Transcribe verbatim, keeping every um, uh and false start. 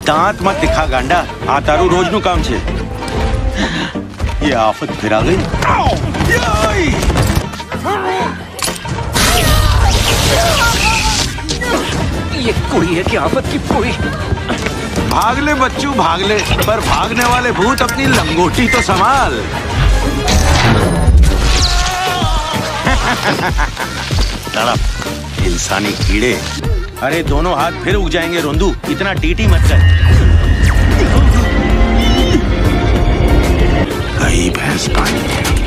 दांत मत दिखा गांडा, आ तारू रोज नु काम छे। ये आफत फिर आ गई। ये कोई है कि आफत की कोई। भाग ले बच्चू भाग ले, पर भागने वाले भूत अपनी लंगोटी तो संभाल। तड़प इंसानी कीड़े। अरे दोनों हाथ फिर उग जाएंगे रोंदू, इतना टीटी मत कर। गई भैंस पानी।